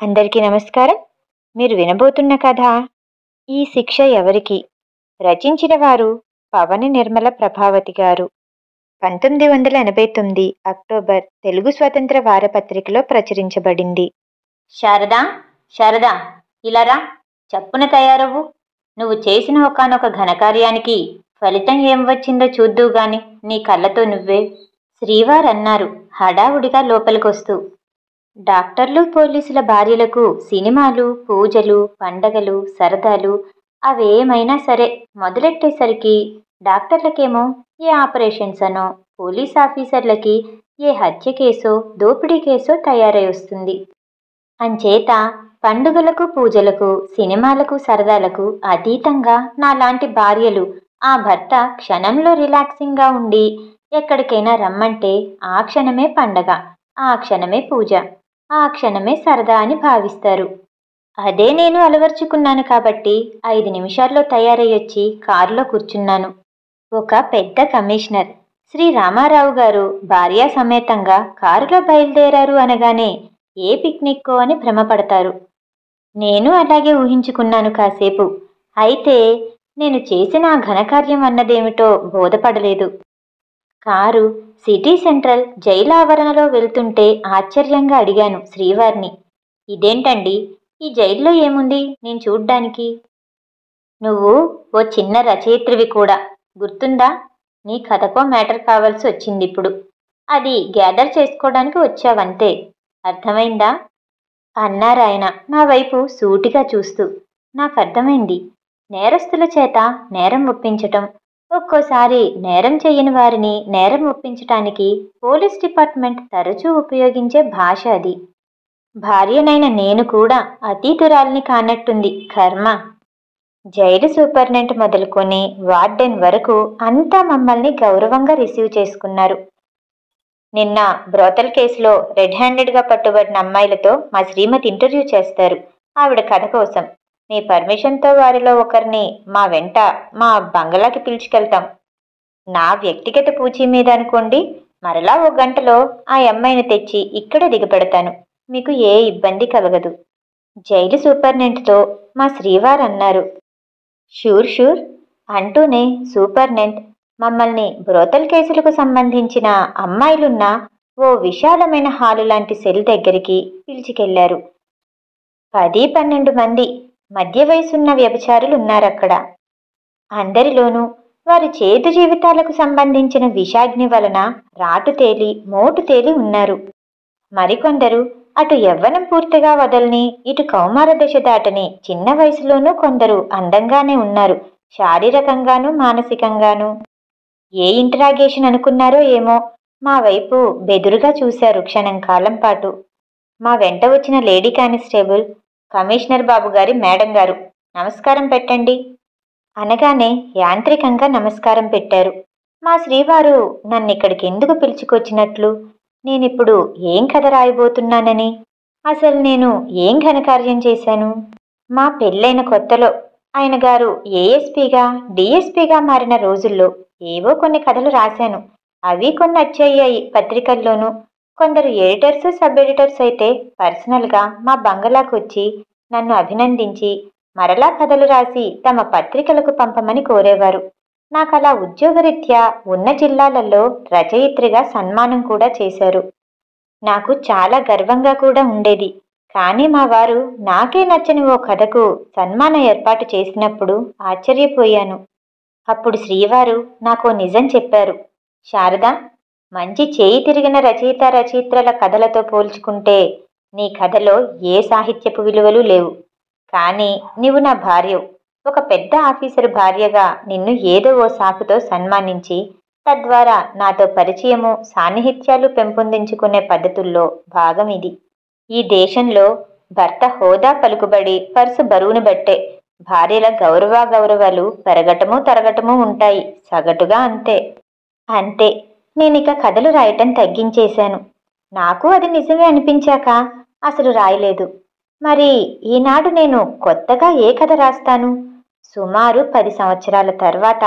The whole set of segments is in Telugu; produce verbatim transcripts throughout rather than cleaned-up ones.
అందరికీ నమస్కారం. మీరు వినబోతున్న కథ ఈ శిక్ష ఎవరికి? రచించిన వారు పవని నిర్మల ప్రభావతి గారు. పంతొమ్మిది వందల ఎనభై తొమ్మిది అక్టోబర్ తెలుగు స్వతంత్ర వారపత్రికలో ప్రచురించబడింది. శారదా, శారదా, ఇలారా, చప్పున తయారవ్వు. నువ్వు చేసిన ఒకానొక ఘనకార్యానికి ఫలితం ఏం వచ్చిందో చూద్దువు గాని నీ కళ్ళతో నువ్వే, శ్రీవారన్నారు హడావుడిగా లోపలికొస్తూ. డాక్టర్లు పోలీసుల భార్యలకు సినిమాలు, పూజలు, పండగలు, సరదాలు అవేమైనా సరే మొదలెట్టేసరికి డాక్టర్లకేమో ఏ ఆపరేషన్స్ అనో, పోలీస్ ఆఫీసర్లకి ఏ హత్య కేసో, దోపిడీ కేసో తయారై వస్తుంది. అంచేత పండుగలకు, పూజలకు, సినిమాలకు, సరదాలకు అతీతంగా నాలాంటి భార్యలు ఆ భర్త క్షణంలో రిలాక్సింగ్గా ఉండి ఎక్కడికైనా రమ్మంటే ఆ క్షణమే పండగ, ఆ క్షణమే పూజ, ఆ క్షణమే సరదా అని భావిస్తారు. అదే నేను అలవర్చుకున్నాను కాబట్టి ఐదు నిమిషాల్లో తయారయ్యొచ్చి కారులో కూర్చున్నాను. ఒక పెద్ద కమిషనర్ శ్రీ రామారావు గారు భార్యా సమేతంగా కారులో బయలుదేరారు అనగానే ఏ పిక్నిక్కో అని భ్రమపడతారు. నేను అలాగే ఊహించుకున్నాను కాసేపు. అయితే నేను చేసిన ఆ ఘనకార్యం అన్నదేమిటో బోధపడలేదు. కారు సిటీ సెంట్రల్ జైలు ఆవరణలో వెళ్తుంటే ఆశ్చర్యంగా అడిగాను శ్రీవారిని, ఇదేంటండి, ఈ జైల్లో ఏముంది నేను చూడ్డానికి? నువ్వు ఓ చిన్న రచయిత్రివి కూడా, గుర్తుందా? నీ కథకో మ్యాటర్ కావాల్సి వచ్చింది ఇప్పుడు. అది గ్యాదర్ చేసుకోవడానికి వచ్చావంతే, అర్థమైందా అన్నారాయన నా వైపు సూటిగా చూస్తూ. నాకు అర్థమైంది. నేరస్తుల చేత నేరం ఒప్పించటం, ఒక్కోసారి నేరం చెయ్యని వారిని నేరం ఒప్పించటానికి పోలీస్ డిపార్ట్మెంట్ తరచూ ఉపయోగించే భాష అది. భార్యనైన నేను కూడా అతీతురాల్ని కానట్టుంది కర్మ. జైలు సూపర్నెంట్ మొదలుకొని వార్డెన్ వరకు అంతా మమ్మల్ని గౌరవంగా రిసీవ్ చేసుకున్నారు. నిన్న బ్రోతల్ కేసులో రెడ్ హ్యాండెడ్గా పట్టుబడిన అమ్మాయిలతో మా శ్రీమతి ఇంటర్వ్యూ చేస్తారు. ఆవిడ కథ కోసం మీ పర్మిషన్తో వారిలో ఒకరిని మా వెంట మా బంగళాకి పిలుచుకెళ్తాం. నా వ్యక్తిగత పూచీ మీద అనుకోండి. మరలా ఓ గంటలో ఆ అమ్మాయిని తెచ్చి ఇక్కడే దిగపెడతాను. మీకు ఏ ఇబ్బంది కలగదు. జైలు సూపర్నెంట్తో మా శ్రీవారు అన్నారు. షూర్ షూర్ అంటూనే సూపర్నెంట్ మమ్మల్ని బ్రోతల్ కేసులకు సంబంధించిన అమ్మాయిలున్న ఓ విశాలమైన హాలు లాంటి సెల్ దగ్గరికి పిలిచికెళ్లారు. పది పన్నెండు మంది మధ్య వయసున్న వ్యభిచారులు ఉన్నారక్కడ. అందరిలోనూ వారి చేతు జీవితాలకు సంబంధించిన విషాగ్ని వలన రాటు తేలి మోటు తేలి ఉన్నారు. మరికొందరు అటు యవ్వనం పూర్తిగా వదలని, ఇటు కౌమార దశ దాటని చిన్న వయసులోనూ కొందరు అందంగానే ఉన్నారు, శారీరకంగానూ మానసికంగానూ. ఏ ఇంటరాగేషన్ అనుకున్నారో ఏమో, మా వైపు బెదురుగా చూశారు క్షణం కాలం పాటు. మా వెంట వచ్చిన లేడీ కానిస్టేబుల్, కమిషనర్ బాబు గారి మేడం గారు, నమస్కారం పెట్టండి అనగానే యాంత్రికంగా నమస్కారం పెట్టారు. మా శ్రీవారు నన్నిక్కడికి ఎందుకు పిలుచుకొచ్చినట్లు, నేనిప్పుడు ఏం కథ రాయబోతున్నానని, అసలు నేను ఏం ఘనకార్యం చేశాను? మా పెళ్ళైన కొత్తలో ఆయన గారు ఏఎస్పీగా డిఎస్పీగా మారిన రోజుల్లో ఏవో కొన్ని కథలు రాశాను. అవి కొన్ని వచ్చాయి పత్రికల్లోనూ. కొందరు ఎడిటర్స్, సబ్ ఎడిటర్స్ అయితే పర్సనల్గా మా బంగళాకు వచ్చి నన్ను అభినందించి మరలా కథలు రాసి తమ పత్రికలకు పంపమని కోరేవారు. నాకు అలా ఉద్యోగరీత్యా ఉన్న జిల్లాలలో రచయిత్రిగా సన్మానం కూడా చేశారు. నాకు చాలా గర్వంగా కూడా ఉండేది. కానీ మా వారు నాకే నచ్చని ఓ కథకు సన్మానం ఏర్పాటు చేసినప్పుడు ఆశ్చర్యపోయాను. అప్పుడు శ్రీవారు నాకో నిజం చెప్పారు. శారదా, మంచి చేయి తిరిగిన రచయిత రచయిత్రల కథలతో పోల్చుకుంటే నీ కథలో ఏ సాహిత్యపు విలువలు లేవు. కానీ నీవు నా భార్యవు. ఒక పెద్ద ఆఫీసరు భార్యగా నిన్ను ఏదో ఓ సాకుతో సన్మానించి తద్వారా నాతో పరిచయము, సాన్నిహిత్యాలు పెంపొందించుకునే పద్ధతుల్లో భాగం ఇది. ఈ దేశంలో భర్త హోదా, పలుకుబడి, పర్సు బరువును బట్టే భార్యల గౌరవాగౌరవాలు పెరగటము తరగటము ఉంటాయి, సగటుగా అంతే. అంతే నేనిక కథలు రాయటం తగ్గించేశాను. నాకు అది నిజమే అనిపించాక అసలు రాయలేదు. మరి ఈనాడు నేను కొత్తగా ఏ కథ రాస్తాను? సుమారు పది సంవత్సరాల తర్వాత.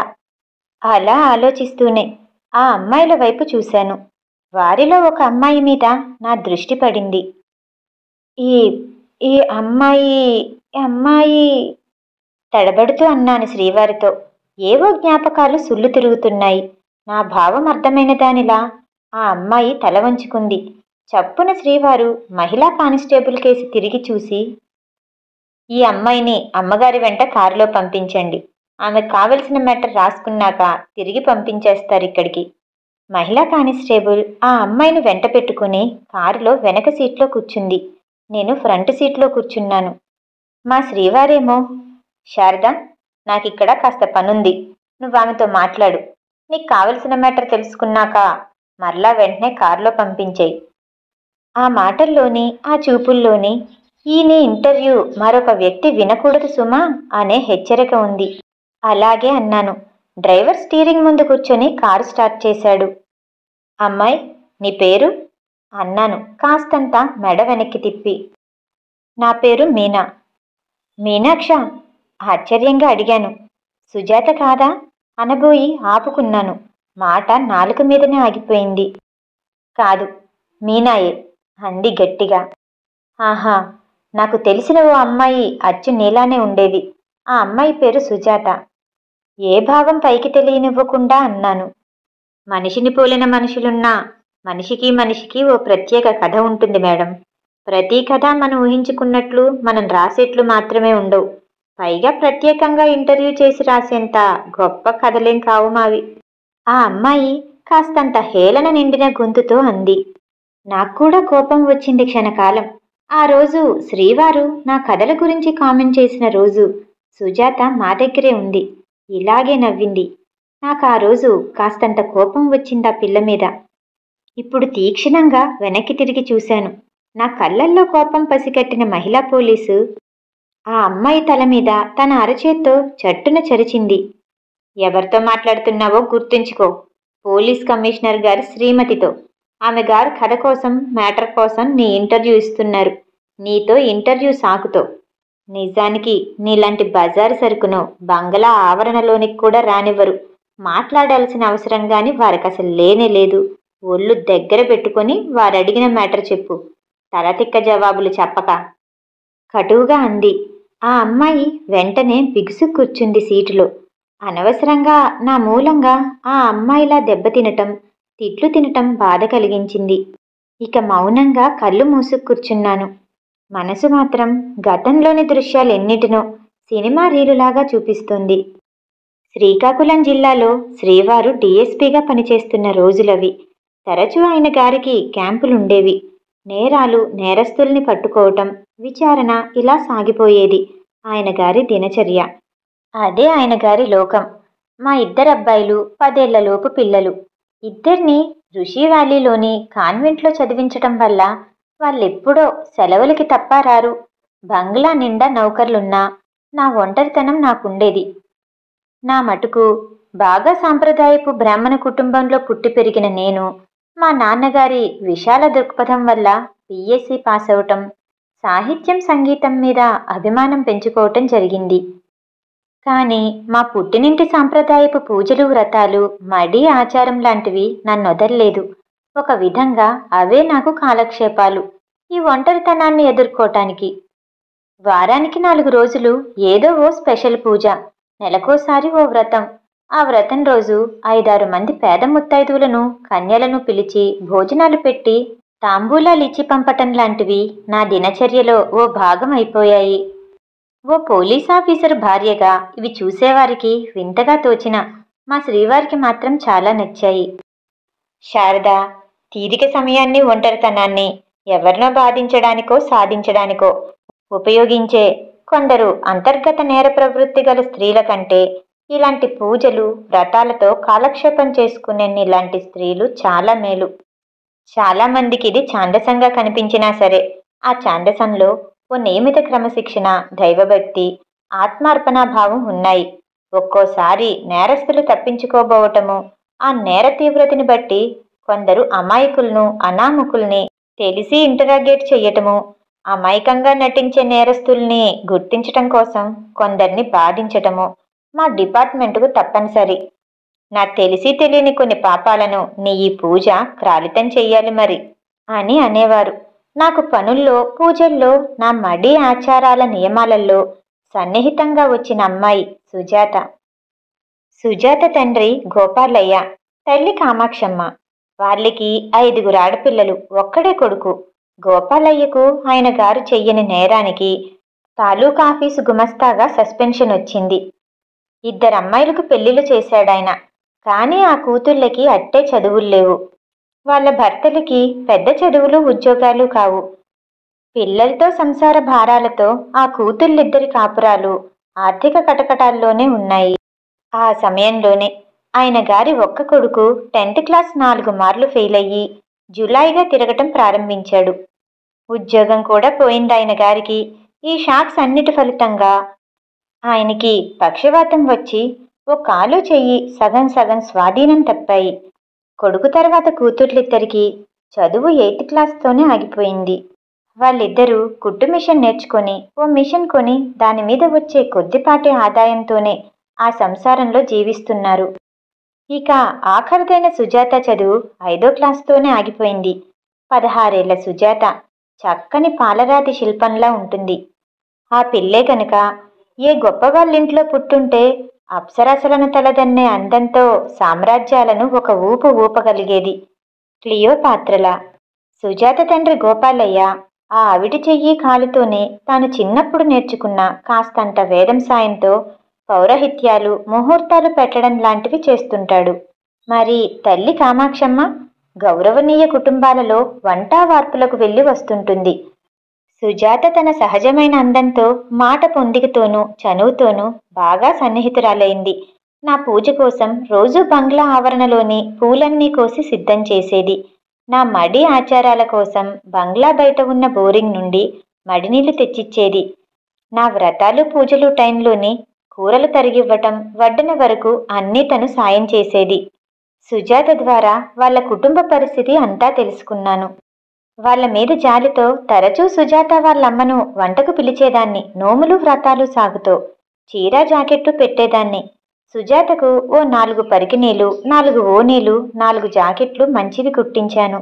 అలా ఆలోచిస్తూనే ఆ అమ్మాయిల వైపు చూశాను. వారిలో ఒక అమ్మాయి మీద నా దృష్టి పడింది. ఈ ఈ అమ్మాయి ఈ అమ్మాయి తడబడుతూ అన్నాను శ్రీవారితో. ఏవో జ్ఞాపకాలు సుళ్ళు తిరుగుతున్నాయి. నా భావం అర్థమైన దానిలా ఆ అమ్మాయి తల వంచుకుంది. చప్పున శ్రీవారు మహిళా కానిస్టేబుల్ కేసి తిరిగి చూసి, ఈ అమ్మాయిని అమ్మగారి వెంట కారులో పంపించండి. ఆమెకు కావలసిన మ్యాటర్ రాసుకున్నాక తిరిగి పంపించేస్తారు ఇక్కడికి. మహిళా కానిస్టేబుల్ ఆ అమ్మాయిని వెంట పెట్టుకుని కారులో వెనక సీట్లో కూర్చుంది. నేను ఫ్రంట్ సీట్లో కూర్చున్నాను. మా శ్రీవారేమో, శారద, నాకిక్కడ కాస్త పనుంది, నువ్వు ఆమెతో మాట్లాడు. నీకు కావలసిన మ్యాటర్ తెలుసుకున్నాక మరలా వెంటనే కారులో పంపించేయి. ఆ మాటల్లోని ఆ చూపుల్లోని ఈ నీ ఇంటర్వ్యూ మరొక వ్యక్తి వినకూడదు సుమా అనే హెచ్చరిక ఉంది. అలాగే అన్నాను. డ్రైవర్ స్టీరింగ్ ముందు కూర్చొని కారు స్టార్ట్ చేశాడు. అమ్మాయి, నీ పేరు అన్నాను కాస్తంత మెడ వెనక్కి తిప్పి. నా పేరు మీనా. మీనాక్ష? ఆశ్చర్యంగా అడిగాను. సుజాత కాదా అనబోయి ఆపుకున్నాను. మాట నాలుక మీదనే ఆగిపోయింది. కాదు, మీనాయే అంది గట్టిగా. ఆహా, నాకు తెలిసిన ఓ అమ్మాయి అచ్చు నీలానే ఉండేది. ఆ అమ్మాయి పేరు సుజాత. ఏ భావం పైకి తెలియనివ్వకుండా అన్నాను. మనిషిని పోలిన మనుషులున్నా మనిషికి మనిషికి ఓ ప్రత్యేక కథ ఉంటుంది మేడం. ప్రతి కథ మనం ఊహించుకున్నట్లు మనం రాసేట్లు మాత్రమే ఉండవు. పైగా ప్రత్యేకంగా ఇంటర్వ్యూ చేసి రాసేంత గొప్ప కథలేం కావు మావి. ఆ అమ్మాయి కాస్తంత హేళన నిండిన గొంతుతో అంది. నాకు కూడా కోపం వచ్చింది క్షణకాలం. ఆ రోజు శ్రీవారు నా కథల గురించి కామెంట్ చేసిన రోజు సుజాత మా దగ్గరే ఉంది. ఇలాగే నవ్వింది. నాకు ఆ రోజు కాస్తంత కోపం వచ్చింది ఆ పిల్ల మీద. ఇప్పుడు తీక్షణంగా వెనక్కి తిరిగి చూశాను. నా కళ్ళల్లో కోపం పసిగట్టిన మహిళా పోలీసు ఆ అమ్మాయి తల మీద తన అరచేత్తో చట్టున చరిచింది. ఎవరితో మాట్లాడుతున్నావో గుర్తుంచుకో. పోలీస్ కమిషనర్ గారి శ్రీమతితో. ఆమె గారు కథ కోసం మ్యాటర్ కోసం నీ ఇంటర్వ్యూ ఇస్తున్నారు. నీతో ఇంటర్వ్యూ సాకుతో. నిజానికి నీలాంటి బజారు సరుకును బంగళా ఆవరణలోనికి కూడా రానివ్వరు. మాట్లాడాల్సిన అవసరం గాని వారికి అసలు లేనే లేదు. ఒళ్ళు దగ్గర పెట్టుకొని వారు అడిగిన మ్యాటర్ చెప్పు. తలతిక్క జవాబులు చెప్పక కటువుగా అంది. ఆ అమ్మాయి వెంటనే బిగుసు కూర్చుంది సీటులో. అనవసరంగా నా మూలంగా ఆ అమ్మాయిలా దెబ్బతినటం, తిట్లు తినటం బాధ కలిగించింది. ఇక మౌనంగా కళ్ళు మూసుకు కూర్చున్నాను. మనసు మాత్రం గతంలోని దృశ్యాలెన్నిటినో సినిమా రీలులాగా చూపిస్తోంది. శ్రీకాకుళం జిల్లాలో శ్రీవారు డిఎస్పీగా పనిచేస్తున్న రోజులవి. తరచూ ఆయన గారికి క్యాంపులుండేవి. నేరాలు, నేరస్తుల్ని పట్టుకోవటం, విచారణ ఇలా సాగిపోయేది ఆయన గారి దినచర్య. అదే ఆయన గారి లోకం. మా ఇద్దరబ్బాయిలు, పదేళ్లలోపు పిల్లలు. ఇద్దరినీ ఋషి వ్యాలీలోని కాన్వెంట్లో చదివించటం వల్ల వాళ్ళెప్పుడో సెలవులకి తప్ప రారు. బంగ్లా నిండా నౌకర్లున్నా నా ఒంటరితనం నాకుండేది. నా మటుకు బాగా సాంప్రదాయపు బ్రాహ్మణ కుటుంబంలో పుట్టి పెరిగిన నేను మా నాన్నగారి విశాల దృక్పథం వల్ల బిఎస్సి పాస్ అవటం, సాహిత్యం సంగీతం మీద అభిమానం పెంచుకోవటం జరిగింది. కానీ మా పుట్టినింటి సాంప్రదాయపు పూజలు, వ్రతాలు, మడి ఆచారం లాంటివి నన్నొదల్లేదు. ఒక విధంగా అవే నాకు కాలక్షేపాలు ఈ ఒంటరితనాన్ని ఎదుర్కోటానికి. వారానికి నాలుగు రోజులు ఏదో ఓ స్పెషల్ పూజ, నెలకోసారి ఓ వ్రతం. ఆ వ్రతం రోజు ఐదారు మంది పేద ముత్తైదువులను, కన్యలను పిలిచి భోజనాలు పెట్టి తాంబూలాలిచ్చి పంపటం లాంటివి నా దినచర్యలో ఓ భాగం అయిపోయాయి. ఓ పోలీస్ ఆఫీసర్ భార్యగా ఇవి చూసేవారికి వింతగా తోచిన మా శ్రీవారికి మాత్రం చాలా నచ్చాయి. శారద, తీరిక సమయాన్ని, ఒంటరితనాన్ని ఎవరినో బాధించడానికో సాధించడానికో ఉపయోగించే కొందరు అంతర్గత నేర ప్రవృత్తి గల స్త్రీల కంటే ఇలాంటి పూజలు, వ్రతాలతో కాలక్షేపం చేసుకునే ఇలాంటి స్త్రీలు చాలా మేలు. చాలా మందికి ఇది ఛాందసంగా కనిపించినా సరే ఆ ఛాందసంలో ఓ నియమిత క్రమశిక్షణ, దైవభక్తి, ఆత్మార్పణాభావం ఉన్నాయి. ఒక్కోసారి నేరస్తులు తప్పించుకోబోవటము, ఆ నేర తీవ్రతని బట్టి కొందరు అమాయకులను, అనామకుల్ని తెలిసి ఇంటరాగేట్ చెయ్యటము, అమాయకంగా నటించే నేరస్తుల్ని గుర్తించటం కోసం కొందరిని బాధించటము మా డిపార్ట్మెంటుకు తప్పనిసరి. నా తెలిసి తెలియని కొన్ని పాపాలను నీ ఈ పూజ క్రాలితం చెయ్యాలి మరి అని అనేవారు. నాకు పనుల్లో, పూజల్లో, నా మడి ఆచారాల నియమాలలో సన్నిహితంగా వచ్చిన అమ్మాయి సుజాత. సుజాత తండ్రి గోపాలయ్య, తల్లి కామాక్షమ్మ. వాళ్ళకి ఐదుగురు ఆడపిల్లలు, ఒక్కడే కొడుకు. గోపాలయ్యకు ఆయన గారు చెయ్యని నేరానికి తాలూకా ఆఫీసు గుమస్తాగా సస్పెన్షన్ వచ్చింది. ఇద్దరు అమ్మాయిలకు పెళ్లిళ్ళు చేశాడాయన. కానీ ఆ కూతుళ్ళకి అట్టే చదువుల్లేవు. వాళ్ళ భర్తలకి పెద్ద చదువులు, ఉద్యోగాలు కావు. పిల్లలతో, సంసార భారాలతో ఆ కూతుళ్ళిద్దరి కాపురాలు ఆర్థిక కటకటాల్లోనే ఉన్నాయి. ఆ సమయంలోనే ఆయన గారి ఒక్క కొడుకు టెన్త్ క్లాస్ నాలుగు మార్లు ఫెయిల్ అయ్యి జులాయిగా తిరగటం ప్రారంభించాడు. ఉద్యోగం కూడా పోయింది ఆయన గారికి. ఈ షాక్స్ అన్నిటి ఫలితంగా ఆయనకి పక్షవాతం వచ్చి ఓ కాలు చెయ్యి సగం సగం స్వాధీనం తప్పాయి. కొడుకు తర్వాత కూతుర్లిద్దరికీ చదువు ఎయిత్ క్లాస్తోనే ఆగిపోయింది. వాళ్ళిద్దరూ కుట్టు మిషన్ నేర్చుకొని ఓ మిషన్ కొని దాని మీద వచ్చే కొద్దిపాటి ఆదాయంతోనే ఆ సంసారంలో జీవిస్తున్నారు. ఇక ఆఖరిదైన సుజాత చదువు ఐదో క్లాస్తోనే ఆగిపోయింది. పదహారేళ్ల సుజాత చక్కని పాలరాతి శిల్పంలా ఉంటుంది. ఆ పిల్లే కనుక ఏ గొప్ప వాళ్ళింట్లో పుట్టుంటే అప్సరసలను తలదన్నే అందంతో సామ్రాజ్యాలను ఒక ఊపు ఊపగలిగేది. క్లియోపాత్రలా. సుజాత తండ్రి గోపాలయ్య ఆ అవిటి చెయ్యి కాలుతోనే తాను చిన్నప్పుడు నేర్చుకున్న కాస్తంత వేదం సాయంతో పౌరహిత్యాలు, ముహూర్తాలు పెట్టడం లాంటివి చేస్తుంటాడు. మరి తల్లి కామాక్షమ్మ గౌరవనీయ కుటుంబాలలో వంటా వార్పులకు వెళ్ళి వస్తుంటుంది. సుజాత తన సహజమైన అందంతో, మాట పొందికతోనూ, చనువుతోనూ బాగా సన్నిహితురాలైంది. నా పూజ కోసం రోజూ బంగ్లా ఆవరణలోని పూలన్నీ కోసి సిద్ధం చేసేది. నా మడి ఆచారాల కోసం బంగ్లా బయట ఉన్న బోరింగ్ నుండి మడినీళ్లు తెచ్చిచ్చేది. నా వ్రతాలు, పూజలు టైంలోని కూరలు తరిగివ్వటం, వడ్డన వరకు అన్నీ తను సాయం చేసేది. సుజాత ద్వారా వాళ్ళ కుటుంబ పరిస్థితి అంతా తెలుసుకున్నాను. వాళ్ళ మీద జాలితో తరచూ సుజాత వాళ్ళమ్మను వంటకు పిలిచేదాన్ని. నోములు, వ్రతాలు సాగుతో చీర, జాకెట్టు పెట్టేదాన్ని. సుజాతకు ఓ నాలుగు పరికిణీలు, నాలుగు ఓనీలు, నాలుగు జాకెట్లు మంచివి కుట్టించాను.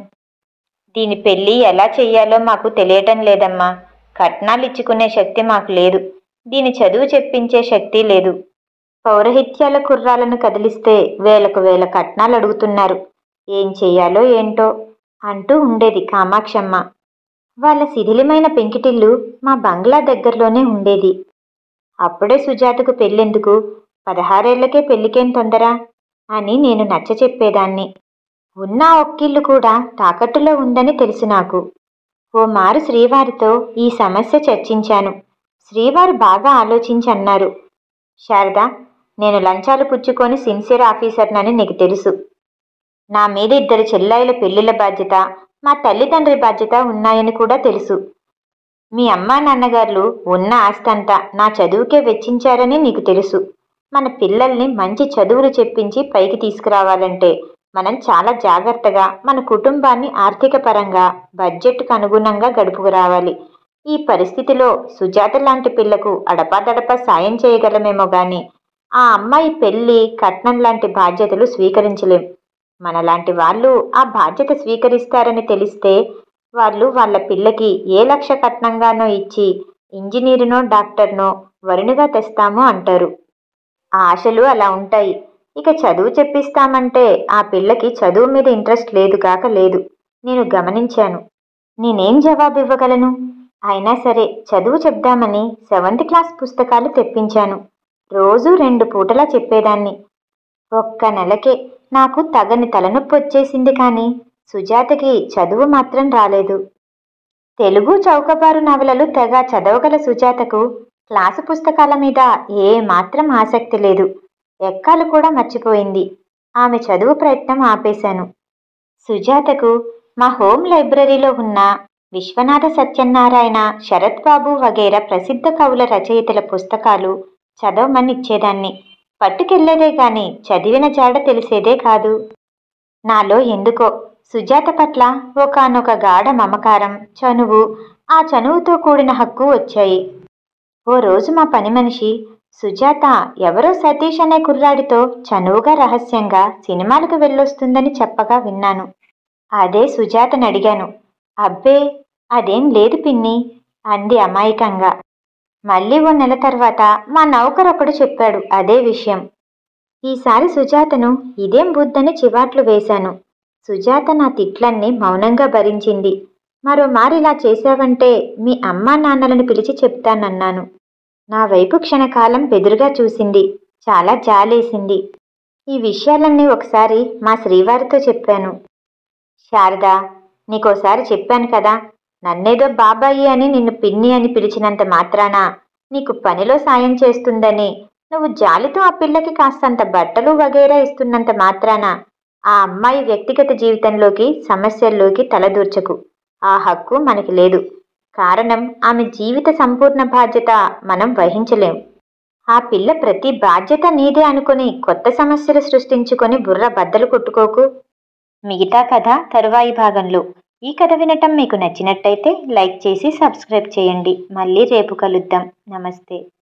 దీని పెళ్ళి ఎలా చెయ్యాలో మాకు తెలియటం లేదమ్మా. కట్నాలిచ్చుకునే శక్తి మాకు లేదు. దీని చదువు చెప్పించే శక్తి లేదు. పౌరహిత్యాల కుర్రాలను కదిలిస్తే వేలకు వేల కట్నాలు అడుగుతున్నారు. ఏం చెయ్యాలో ఏంటో అంటూ ఉండేది కామాక్షమ్మ. వాళ్ళ శిథిలమైన పెంకిటిల్లు మా బంగ్లా దగ్గరలోనే ఉండేది. అప్పుడే సుజాతకు పెళ్ళెందుకు, పదహారేళ్లకే పెళ్ళికేం తొందర అని నేను నచ్చ చెప్పేదాన్ని. ఉన్న ఒక్కిళ్ళు కూడా తాకట్టులో ఉందని తెలుసు నాకు. ఓ మారు శ్రీవారితో ఈ సమస్య చర్చించాను. శ్రీవారు బాగా ఆలోచించి అన్నారు, శారదా, నేను లంచాలు పుచ్చుకొని సిన్సియర్ ఆఫీసర్నని నీకు తెలుసు. నా మీద ఇద్దరు చెల్లాయిల పెళ్లిళ్ళ బాధ్యత, మా తల్లిదండ్రి బాధ్యత ఉన్నాయని కూడా తెలుసు. మీ అమ్మా నాన్నగారు ఉన్న ఆస్తంతా నా చదువుకే వెచ్చించారని నీకు తెలుసు. మన పిల్లల్ని మంచి చదువులు చెప్పించి పైకి తీసుకురావాలంటే మనం చాలా జాగ్రత్తగా మన కుటుంబాన్ని ఆర్థిక పరంగా బడ్జెట్కు అనుగుణంగా గడుపుకురావాలి. ఈ పరిస్థితిలో సుజాత లాంటి పిల్లకు అడపాదడపా సాయం చేయగలమేమో గాని ఆ అమ్మాయి పెళ్లి, కట్నం లాంటి బాధ్యతలు స్వీకరించలేం. మనలాంటి వాళ్ళు ఆ బాధ్యత స్వీకరిస్తారని తెలిస్తే వాళ్ళు వాళ్ళ పిల్లకి ఏ లక్ష కట్నంగానో ఇచ్చి ఇంజనీరునో డాక్టర్నో వరుణిగా తెస్తామో అంటారు. ఆ ఆశలు అలా ఉంటాయి. ఇక చదువు చెప్పిస్తామంటే ఆ పిల్లకి చదువు మీద ఇంట్రెస్ట్ లేదు కాక లేదు. నేను గమనించాను. నేనేం జవాబు ఇవ్వగలను? అయినా సరే చదువు చెప్దామని సెవెంత్ క్లాస్ పుస్తకాలు తెప్పించాను. రోజు రెండు పూటలా చెప్పేదాన్ని. ఒక్క నెలకే నాకు తగని తలనొప్పి వచ్చేసింది. కానీ సుజాతకి చదువు మాత్రం రాలేదు. తెలుగు చౌకబారు నవలలు తెగ చదవగల సుజాతకు క్లాసు పుస్తకాల మీద ఏ మాత్రం ఆసక్తి లేదు. ఎక్కాలు కూడా మర్చిపోయింది. ఆమె చదువు ప్రయత్నం ఆపేశాను. సుజాతకు మా హోమ్ లైబ్రరీలో ఉన్న విశ్వనాథ సత్యనారాయణ, శరత్ బాబు వగైరా ప్రసిద్ధ కవుల రచయితల పుస్తకాలు చదవమని ఇచ్చేదాన్ని. పట్టుకెళ్లేదే గాని చదివిన జాడ తెలిసేదే కాదు. నాలో ఎందుకో సుజాత పట్ల ఒకానొక గాఢ మమకారం, చనువు, ఆ చనువుతో కూడిన హక్కు వచ్చాయి. ఓ రోజు మా పని మనిషి సుజాత ఎవరో సతీష్ అనే కుర్రాడితో చనువుగా రహస్యంగా సినిమాలకు వెళ్ళొస్తుందని చెప్పగా విన్నాను. అదే సుజాతని అడిగాను. అబ్బే, అదేం లేదు పిన్ని అంది అమాయకంగా. మళ్ళీ ఓ నెల తర్వాత మా నౌకరొకడు చెప్పాడు అదే విషయం. ఈసారి సుజాతను ఇదేం బుద్ధని చివాట్లు వేశాను. సుజాత నా తిట్లన్నీ మౌనంగా భరించింది. మరోమారిలా చేశావంటే మీ అమ్మా నాన్నలను పిలిచి చెప్తానన్నాను. నా వైపు క్షణకాలం బెదురుగా చూసింది. చాలా జాలేసింది. ఈ విషయాలన్నీ ఒకసారి మా శ్రీవారితో చెప్పాను. శారదా, నీకోసారి చెప్పాను కదా, నన్నేదో బాబాయి అని నిన్ను పిన్ని అని పిలిచినంత మాత్రాన నీకు పనిలో సాయం చేస్తుందని, నువ్వు జాలితో ఆ పిల్లకి కాస్తంత బట్టలు వగైరా ఇస్తున్నంత మాత్రాన ఆ అమ్మాయి వ్యక్తిగత జీవితంలోకి సమస్యల్లోకి తలదూర్చకు. ఆ హక్కు మనకి లేదు. కారణం ఆమె జీవిత సంపూర్ణ బాధ్యత మనం వహించలేం. ఆ పిల్ల ప్రతి బాధ్యత నీదే అనుకుని కొత్త సమస్యలు సృష్టించుకొని బుర్ర బద్దలు కొట్టుకోకు. మిగతా కథ తరువాయి భాగంలో. ఈ కథ వినటం మీకు నచ్చినట్టయితే లైక్ చేసి సబ్స్క్రైబ్ చేయండి. మళ్ళీ రేపు కలుద్దాం. నమస్తే.